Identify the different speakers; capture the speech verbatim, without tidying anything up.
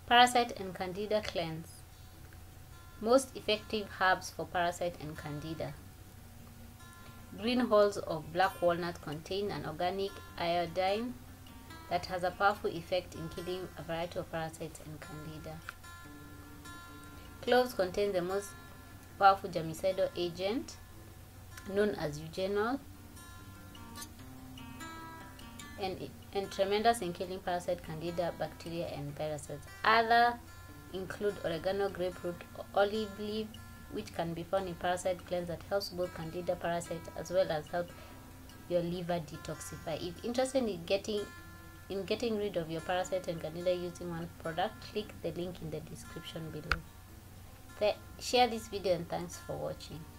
Speaker 1: Parasite and Candida Cleanse. Most effective herbs for parasite and candida. Green hulls of black walnut contain an organic iodine that has a powerful effect in killing a variety of parasites and candida. Cloves contain the most powerful germicidal agent known as eugenol and, and tremendous in killing parasite, candida, bacteria, and viruses. Other include oregano, grapefruit, olive leaf, which can be found in parasite cleanse that helps both candida parasites as well as help your liver detoxify. If interested in getting in getting rid of your parasite and candida using one product, click the link in the description below. Share this video and thanks for watching.